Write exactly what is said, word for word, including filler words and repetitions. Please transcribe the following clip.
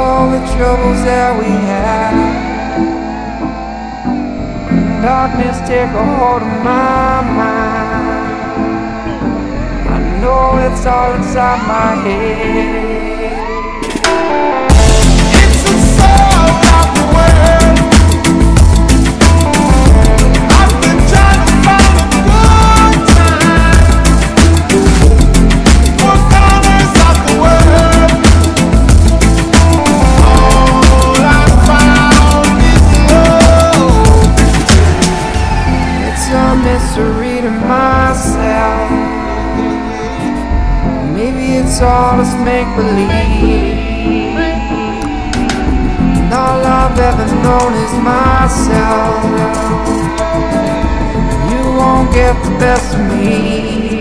all the troubles that we had. Darkness take a hold of my mind. I know it's all inside my head. It's a soul of the world. I've been trying to find a good time. Four corners of the world. All I found is love. It's a mystery to myself. Maybe it's all just make-believe. And all I've ever known is myself. You won't get the best of me.